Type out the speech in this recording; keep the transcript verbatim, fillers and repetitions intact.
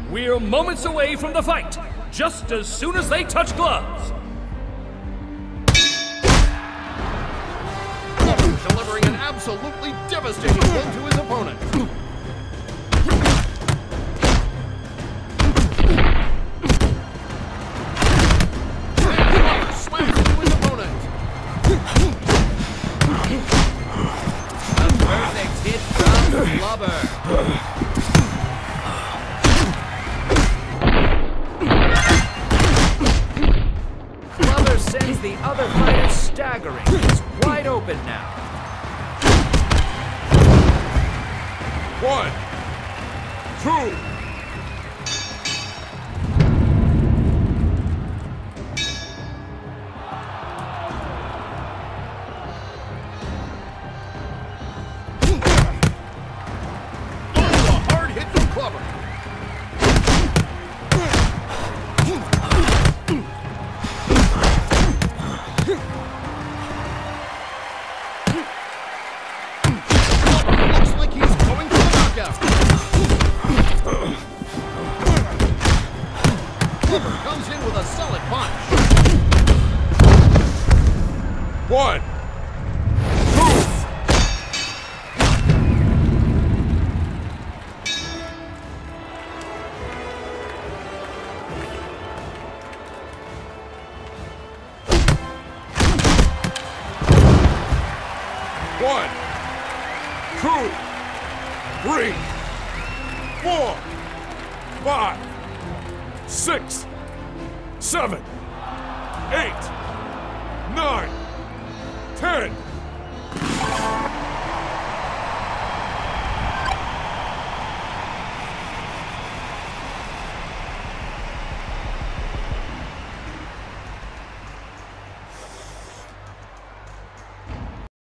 We're moments away from the fight, just as soon as they touch gloves. Delivering an absolutely devastating blow to his opponent. And slams into his opponent. A perfect hit from Blubber. Blubber sends the other fighter staggering. He's wide open now. One, two. Comes in with a solid punch. One, two. One, two, three, four, five, six, seven, eight, nine, ten.